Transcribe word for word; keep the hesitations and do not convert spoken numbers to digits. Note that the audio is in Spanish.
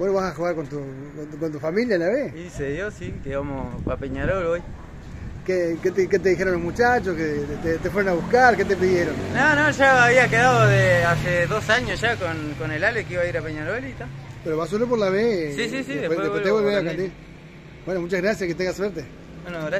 ¿Vos vas a jugar con tu, con tu, con tu familia en la B? Y se dio, sí, que vamos para Peñarol hoy. ¿Qué, qué, te, ¿Qué te dijeron los muchachos? ¿Que te, te fueron a buscar? ¿Qué te pidieron? No, no, ya había quedado de hace dos años ya con, con el Ale que iba a ir a Peñarol y tal. Pero vas solo por la B. Sí, sí, sí, Después, después después te vuelvo vuelves a por la Cantil. Bueno, muchas gracias, que tengas suerte. Bueno, gracias.